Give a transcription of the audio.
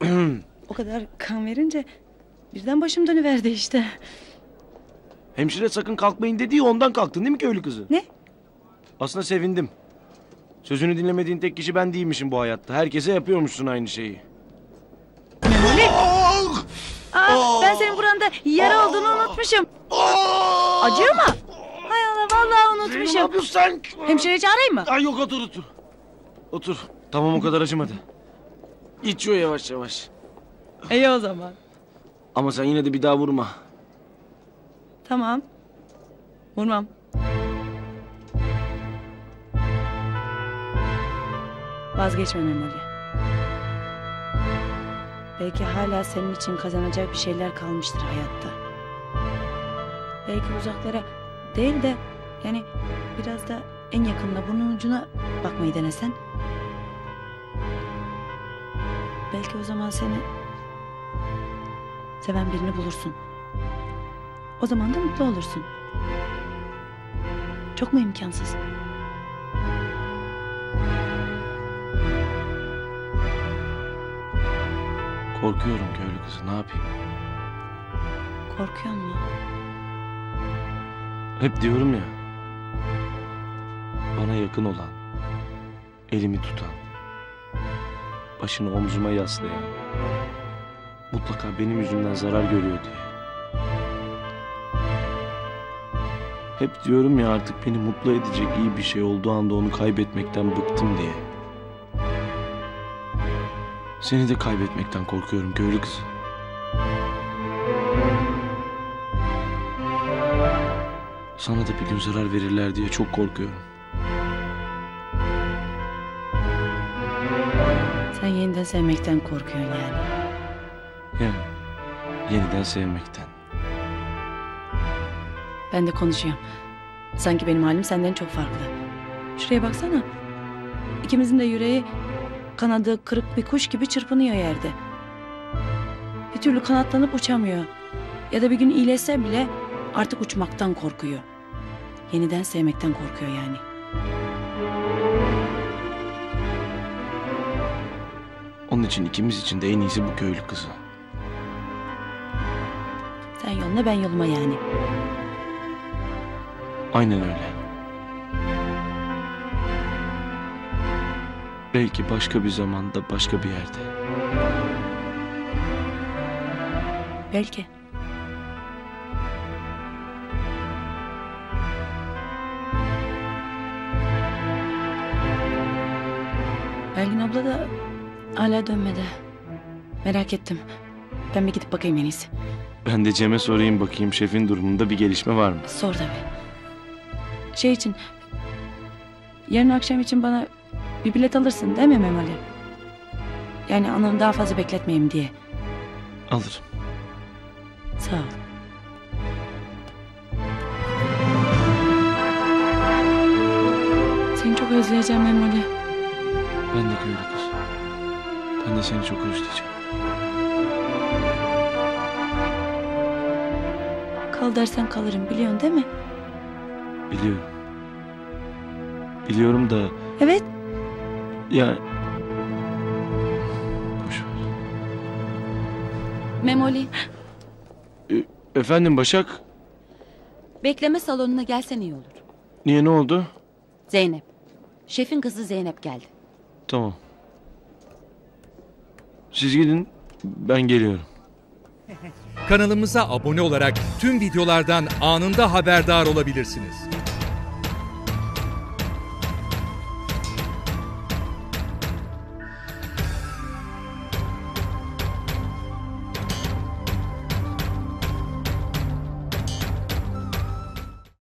O kadar kan verince birden başım dönüverdi işte. Hemşire sakın kalkmayın dedi, ondan kalktın değil mi köylü kızı? Ne? Aslında sevindim. Sözünü dinlemediğin tek kişi ben değilmişim bu hayatta. Herkese yapıyormuşsun aynı şeyi. Memoli! Ben senin buranda yara olduğunu unutmuşum. Acıyor mu? Hay Allah, vallahi Ne unutmuşum. yapıyorsun sen? Hemşire çağırayım mı? Ay yok, otur. Otur. Tamam, o kadar acımadı. İçiyor yavaş yavaş. İyi o zaman. Ama sen yine de bir daha vurma. Tamam. Vurmam. Vazgeçme Memoli. Belki hala senin için kazanacak bir şeyler kalmıştır hayatta. Belki uzaklara değil de yani biraz da en yakınına, burnun ucuna bakmayı denesen. Belki o zaman seni seven birini bulursun. O zaman da mutlu olursun. Çok mu imkansız? Korkuyorum köylü kızı, ne yapayım? Korkuyor musun? Hep diyorum ya. Bana yakın olan, elimi tutan, başını omzuma yaslayan, mutlaka benim yüzümden zarar görüyor diye. Hep diyorum ya, artık beni mutlu edecek iyi bir şey olduğu anda onu kaybetmekten bıktım diye. Seni de kaybetmekten korkuyorum köylü kızı. Sana da bir gün zarar verirler diye çok korkuyorum. Sen yeniden sevmekten korkuyorsun yani. Yani yeniden sevmekten. Ben de konuşuyorum. Sanki benim halim senden çok farklı. Şuraya baksana. İkimizin de yüreği kanadı kırık bir kuş gibi çırpınıyor yerde. Bir türlü kanatlanıp uçamıyor. Ya da bir gün iyileşse bile artık uçmaktan korkuyor. Yeniden sevmekten korkuyor yani. Onun için ikimiz için de en iyisi bu köylü kızı. Sen yoluna, ben yoluma yani. Aynen öyle. Belki başka bir zamanda, başka bir yerde. Belki. Belgin abla da hala dönmedi. Merak ettim. Ben bir gidip bakayım en iyisi. Ben de Cem'e sorayım bakayım, şefin durumunda bir gelişme var mı? Sor tabii. Şey için... Yarın akşam için bana bir bilet alırsın değil mi Memoli? Yani anamı daha fazla bekletmeyeyim diye. Alırım. Sağ ol. Seni çok özleyeceğim Memoli. Ben de köylü kız. Ben de seni çok özleyeceğim. Kal dersen kalırım, biliyorsun değil mi? Biliyorum. Biliyorum da Evet. ya... Boş ver. Memoli, Efendim Başak? bekleme salonuna gelsen iyi olur. Niye, ne oldu? Zeynep. Şefin kızı Zeynep geldi. Tamam. Siz gidin, ben geliyorum. Kanalımıza abone olarak tüm videolardan anında haberdar olabilirsiniz.